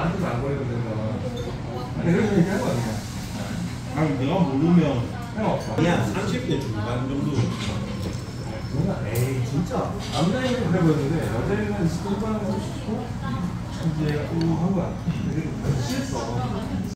나한테도 안 거리거든. 아니 그래서 얘기한 거 아니야. 아니 내가 모르면 형 그냥 30대 중반 정도. 뭔가 에이 진짜 남자애는 그래 보였는데 여자애는 진짜 일반하고 싶고 이제 한 거야. 되게 싫었어.